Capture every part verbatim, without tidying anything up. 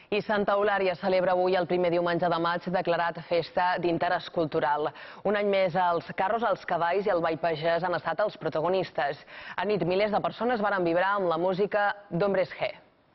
I Santa Eulària celebra avui el primer diumenge de maig declarat festa d'interès cultural. Un any més els carros, els cavalls i el ball pagès han estat els protagonistes. A nit milers de persones varen vibrar amb la música d'Hombres G.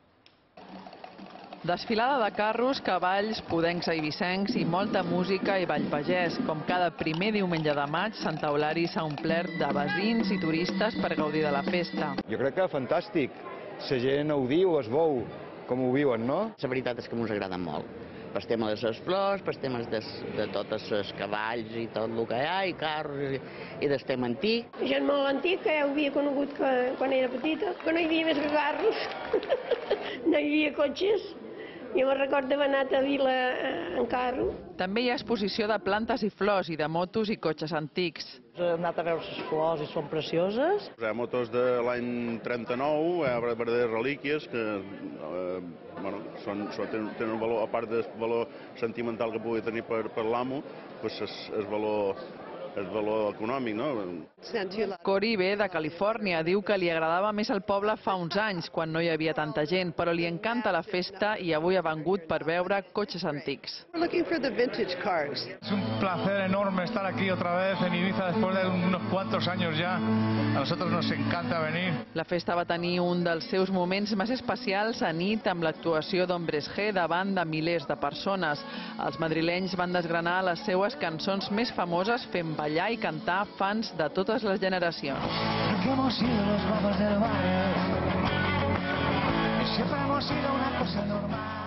Desfilada de carros, cavalls, podencs eivissencs i molta música i ball pagès. Com cada primer diumenge de maig, Santa Eulària s'ha omplert de veïns i turistes per gaudir de la festa. Jo crec que fantàstic. La gent ho diu, es veu com ho viuen, no? La veritat és que ens agrada molt. Per tema de les flors, per temes de, de totes les cavalls i tot el que hi ha, i carros, i, i del tema antic. Gent molt antic que ja ho havia conegut que, quan era petita, que no hi havia més que carros, no hi havia cotxes. Jo me'n recordo d'haver anat a Vila en carro. També hi ha exposició de plantes i flors i de motos i cotxes antics. Hem anat a veure les flors i són precioses. Hi ha motos de l'any trenta-nou, hi ha verdaderes relíquies que eh, bueno, són, són, tenen un valor, a part del valor sentimental que pugui tenir per, per l'amo, doncs és, és valor... és valor econòmic, no? Cori ve de Califòrnia, diu que li agradava més el poble fa uns anys, quan no hi havia tanta gent, però li encanta la festa i avui ha vengut per veure cotxes antics. Es un placer enorme estar aquí otra vez en Ibiza después de unos cuantos años ya. A nosotros nos encanta venir. La festa va tenir un dels seus moments més especials a nit amb l'actuació d'Hombres G davant de milers de persones. Els madrilenys van desgranar les seues cançons més famoses fent ballar i cantar fans de totes les generacions. Que hemos sido los guapos del barrio, siempre hemos sido una cosa normal.